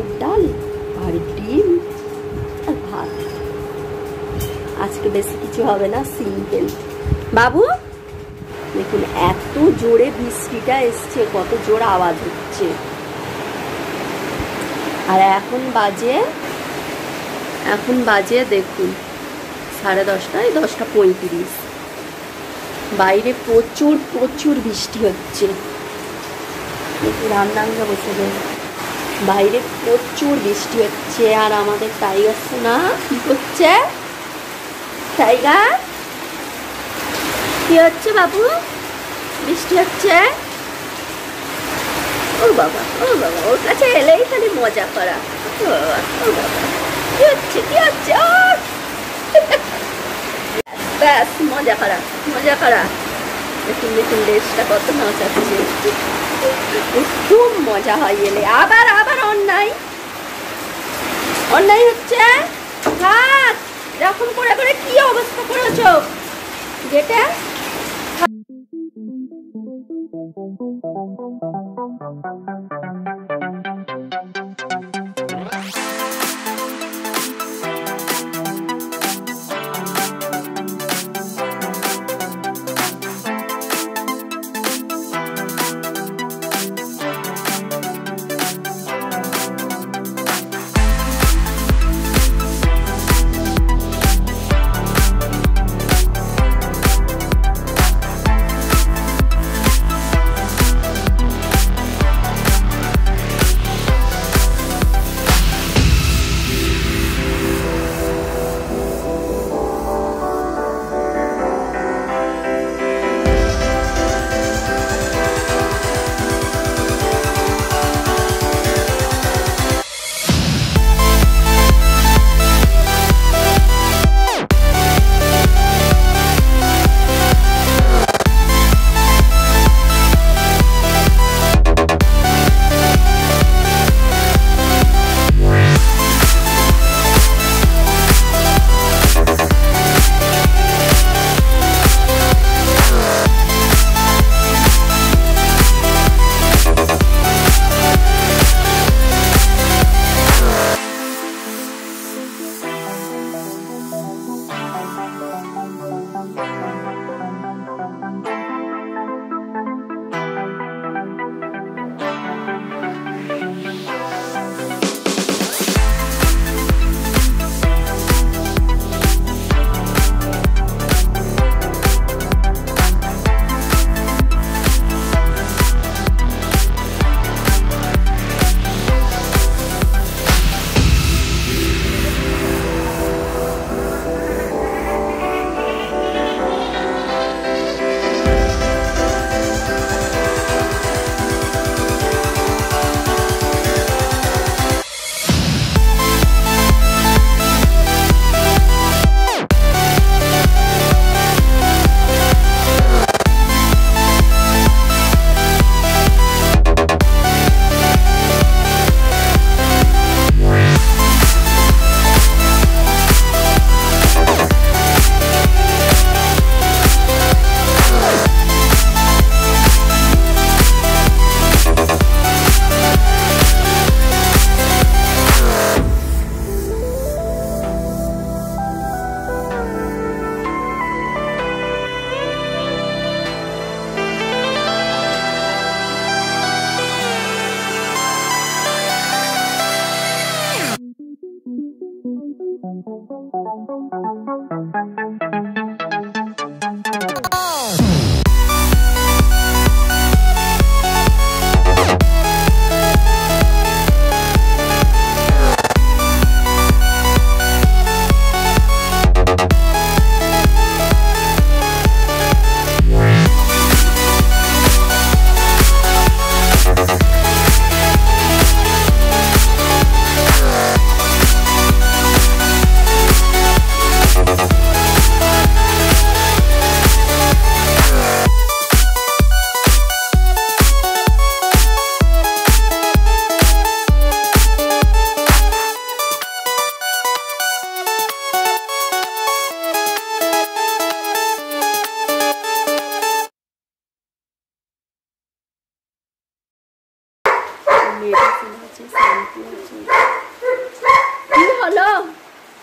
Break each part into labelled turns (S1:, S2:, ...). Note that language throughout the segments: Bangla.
S1: মুগ ডাল আর ডিম আর ভাত। আজকে বেশি কিছু হবে না, সিম্পল। বাবু দেখুন এত জোরে বৃষ্টিটা এসছে, কত জোর আওয়াজ হচ্ছে। আর এখন বাজে দেখুন 10:30, 10:35। বাইরে প্রচুর প্রচুর বৃষ্টি হচ্ছে। একটু রান্নাঘরে বসে দেয়, বাইরে প্রচুর বৃষ্টি হচ্ছে। আর আমাদের টাইগার সোনা কি করছে? টাইগার কি হচ্ছে বাবু? বৃষ্টি হচ্ছে। ও বাবা ও বাবা, ওর কাছে এলেই খালি মজা করা। ও বাবা ও বাবা, কি হচ্ছে কি হচ্ছে? ব্যাস মজা করা মজা করা। দেখুন দেখুন দেশটা কত নাচাচ্ছে, খুব মজা হয় এলে। আবার আবার অন্যায় অন্যায় হচ্ছে। হাত এরকম করে করে কি অবস্থা করেছো যেটা?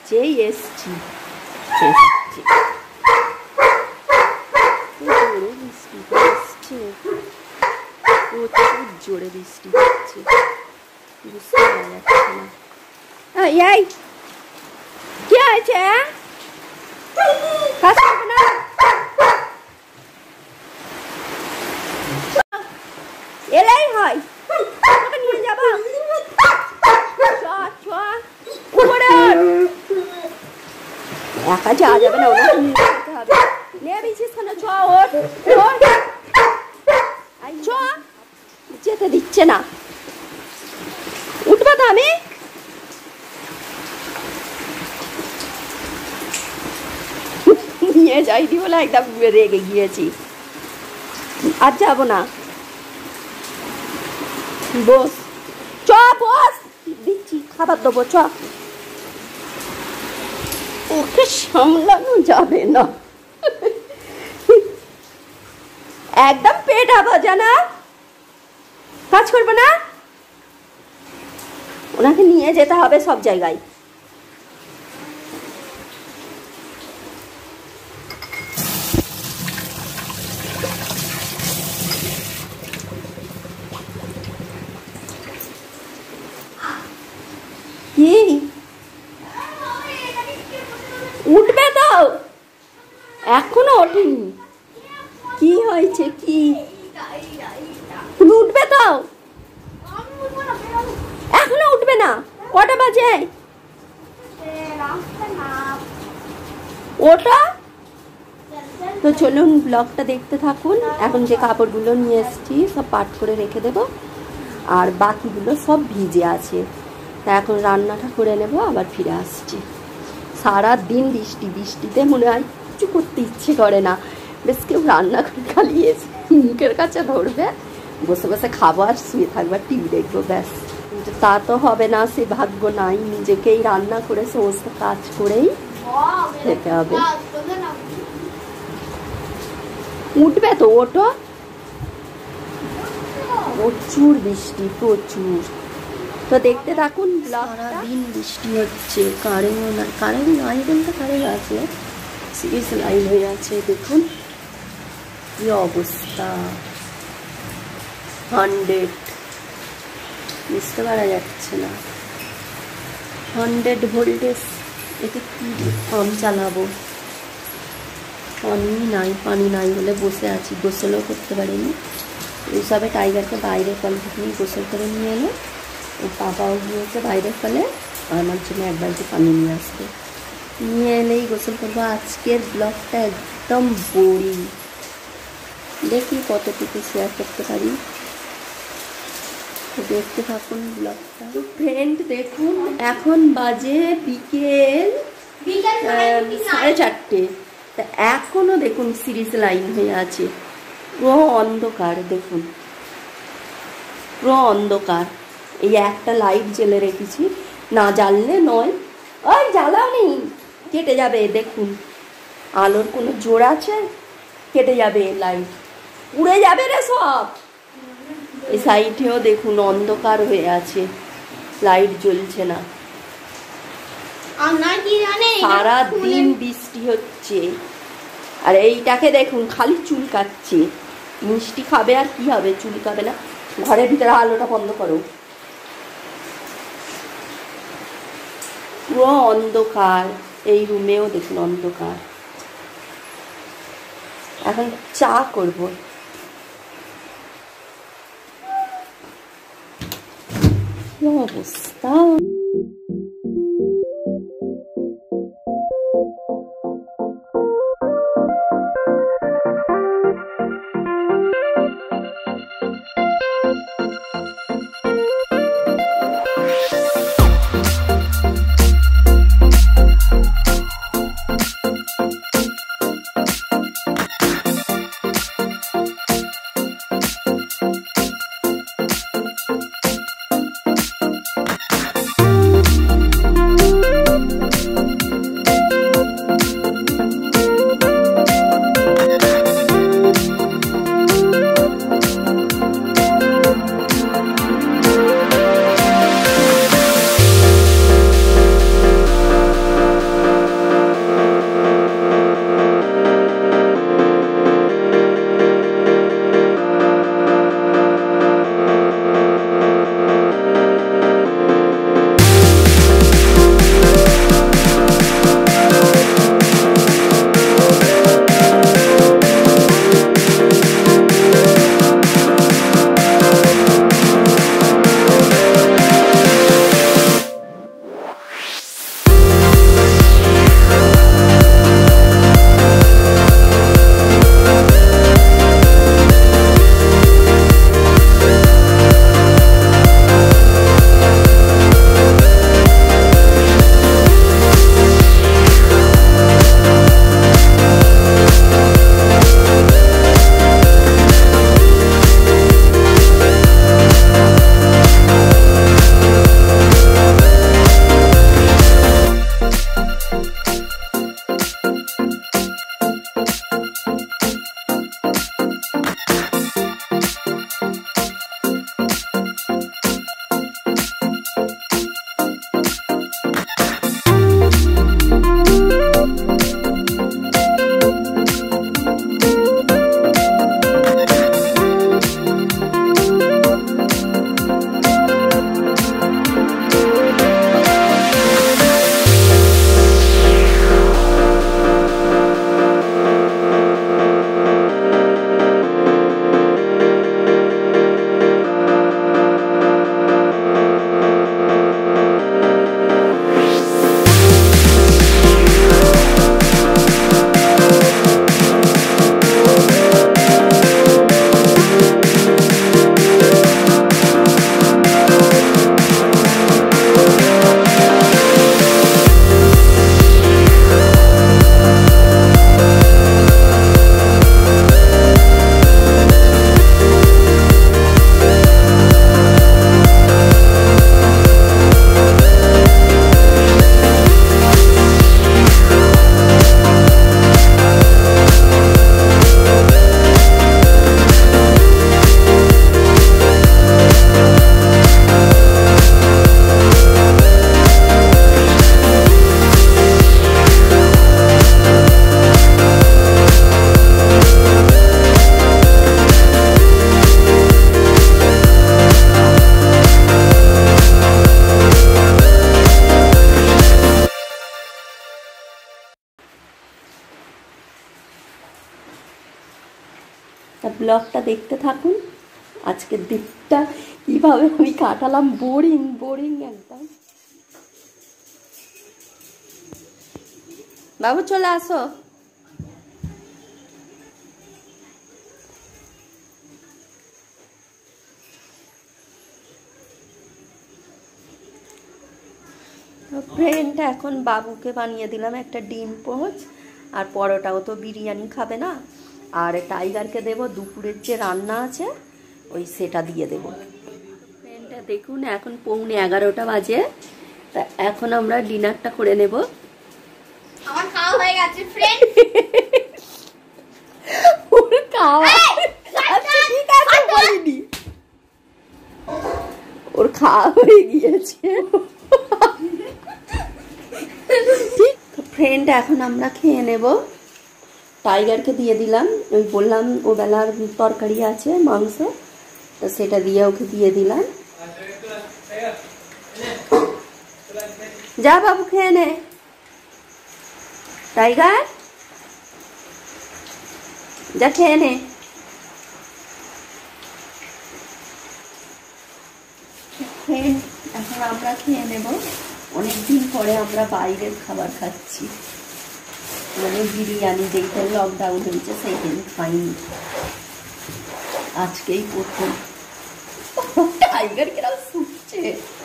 S1: যেই এসছি প্রচুর জোরে বৃষ্টি হচ্ছে, বুঝতে পারা যাচ্ছে না। এই কি হয়েছে? কাজ করবে না? এলেই হয়, তোকে নিয়ে যাবো। একা যাওয়া যাবে না, ওনাকে নিয়ে যেতে হবে। নেবিছিস কেন? চ, ওঠ ওঠ। চ, যেতে দিচ্ছে না। উঠবো তো আমি। নিয়ে যাইনি বলে একদম রেগে গিয়েছি, আর যাবো না। বস, চ বস, দিচ্ছি খাবার দেবো, চ। ওকে সামলানো যাবে না, একদম পেট আবাজা না, কাজ করবে না। ওনাকে নিয়ে যেতে হবে সব জায়গায়। কি উঠবে তো? এখনো ওঠেনি। কি হয়েছে? কি তুমি উঠবে তো? এখনো উঠবে না? কটা বাজে? ওটা তো চলুন ব্লগটা দেখতে থাকুন। এখন যে কাপড়গুলো নিয়ে এসেছি সব পাট করে রেখে দেব, আর বাকিগুলো সব ভিজে আছে। তা এখন রান্নাটা করে নেব, আবার ফিরে আসছি। সারা দিন বৃষ্টি, বৃষ্টিতে মনে হয় কিছু করতে ইচ্ছে করে না। বেশ কেউ রান্না করে খালি এসে মুখের কাছে ধরবে, বসে বসে খাবো আর শুয়ে থাকবো, টিভি দেখবো, ব্যাস। তা তো হবে না, সে ভাগ্য নাই। নিজেকেই রান্না করে সমস্ত কাজ করেই খেতে হবে। উঠবে তো? ওটো। প্রচুর বৃষ্টি, প্রচুর। তো দেখতে থাকুন। সারাদিন বৃষ্টি হচ্ছে, কারেন্ট নাই বলতে কারেন্ট আছে, সিরিজ লাইন হয়ে আছে। দেখুন কি অবস্থা, 100, বুঝতে পারা যাচ্ছে না। 100 ভোল্টেজ, এতে কি পাম্প চালাবো? পানি নাই বলে বসে আছি, গোসলও করতে পারিনি। এইসবে টাইগারকে বাইরে কল থেকে নিয়ে গোসল করে নিয়ে এলো। ও পাপাও গিয়েছে বাইরের ফলে, আমার জন্য এক বালতি পানি নিয়ে আসবে। নিয়ে এলেই গোসল করবো। আজকের ব্লগটা একদম বোরিং, দেখি কতটুকু শেয়ার করতে পারি। দেখতে থাকুন ব্লগটা। তো ফ্রেন্ড দেখুন, এখন বাজে বিকেল 4:30। তা এখনো দেখুন সিরিজ লাইন হয়ে আছে, পুরো অন্ধকার। দেখুন পুরো অন্ধকার। এই একটা লাইট জ্বেলে রেখেছি, না জ্বাললে নয়। ওই জ্বালাও নি, কেটে যাবে। দেখুন আলোর কোনো জোর আছে? কেটে যাবে লাইট, উড়ে যাবে রে সব। এই সাইডেও দেখুন অন্ধকার হয়ে আছে, লাইট জ্বলছে না। সারা দিন বৃষ্টি হচ্ছে, আর এইটাকে দেখুন খালি চুল কাটছে। মিষ্টি খাবে আর কি হবে, চুল কাবে না। ঘরের ভিতরে আলোটা বন্ধ করো, পুরো অন্ধকার। এই রুমেও দেখুন অন্ধকার। এখন চা করবো। কি অবস্থা! ব্লগটা দেখতে থাকুন। আজকের দিনটা কিভাবে আমি কাটালাম, বোরিং বোরিং একদম। বাবু চলে আসো। ফ্রেন্ড, এখন বাবুকে বানিয়ে দিলাম একটা ডিম পোচ আর পরোটাও, তো বিরিয়ানি খাবে না। আর টাইগারকে দেব দুপুরের যে রান্না আছে ওই সেটা দিয়ে দেব। ফ্রেন্ডটা দেখুন, এখন 11:15 বাজে। তা এখন আমরা ডিনারটা করে নেব।
S2: আমার খাওয়া হয়ে গেছে ফ্রেন্ড।
S1: ওর খাওয়া আচ্ছা ঠিক আছে বলিনি, ওর খাওয়া হয়ে গিয়েছে। ফ্রেন্ড, এখন আমরা খেয়ে নেব। টাইগারকে দিয়ে দিলাম, ওই বললাম ও বেলার তরকারি আছে মাংস, তো সেটা দিয়ে ওকে দিয়ে দিলাম। যা বাবু খেয়ে নে। টাইগার যা খেয়ে নে। এখন আমরা খেয়ে নেব। অনেকদিন পরে আমরা বাইরের খাবার খাচ্ছি, মানে বিরিয়ানি। যেটা লকডাউন হয়েছে সেই দিন খাইনি, আজকেই প্রথম। টাইগার কিরকম শুকছে।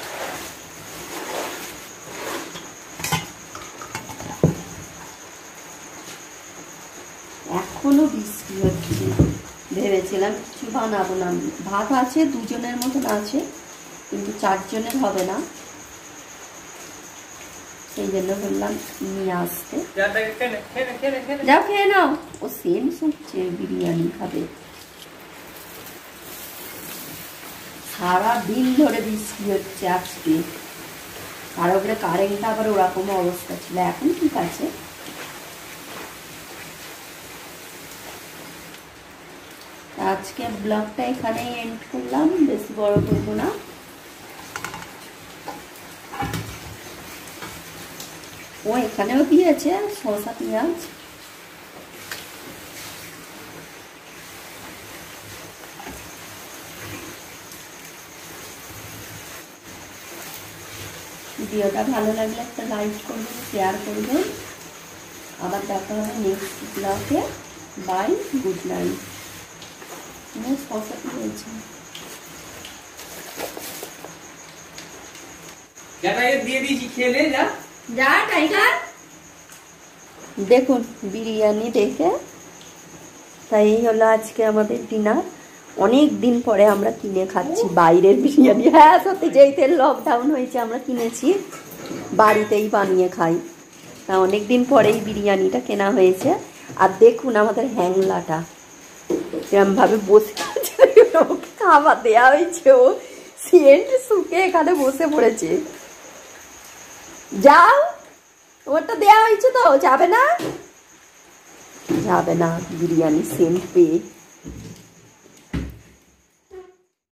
S1: এখনো বৃষ্টি হচ্ছে। ভেবেছিলাম কিছু বানাবো না, ভাত আছে দুজনের মতন আছে, কিন্তু 4 জনের হবে না, সেই জন্য বললাম নিয়ে আসতে। যাও খেয়ে নাও। ও সেম শুকছে, বিরিয়ানি খাবে। সারা দিন ধরে বৃষ্টি হচ্ছে আজকে, আর ওপরে কারেন্টটা আবার ওরকম অবস্থা ছিল, এখন ঠিক আছে। আজকে ব্লগটা এখানেই এন্ড করলাম, বেশি বড় করবো না। ও এখানেও দিয়েছে শসা পেঁয়াজ। ভিডিওটা ভালো লাগলে একটা লাইক করবেন, শেয়ার করবেন। আবার দেখা হবে নেক্সট ব্লগে। Bye, good night. শসা পেয়েছে দেখুন বিরিয়ানি দেখে। তাই হলো আজকে আমাদের ডিনার। অনেক দিন পরে আমরা কিনে খাচ্ছি বাইরের বিরিয়ানি। হ্যাঁ সত্যি, যেই তেল লকডাউন হয়েছে আমরা কিনেছি, বাড়িতেই বানিয়ে খাই। তা অনেক দিন পরেই বিরিয়ানিটা কেনা হয়েছে। আর দেখুন আমাদের হ্যাংলাটা এরমভাবে বসে খাবার দেওয়া হয়েছে, ও সেন্ট শুকে এখানে বসে পড়েছে। যাও, ওটা দেওয়া হয়েছে তো, যাবে না, যাবে না বিরিয়ানি সেন্ট পেয়ে।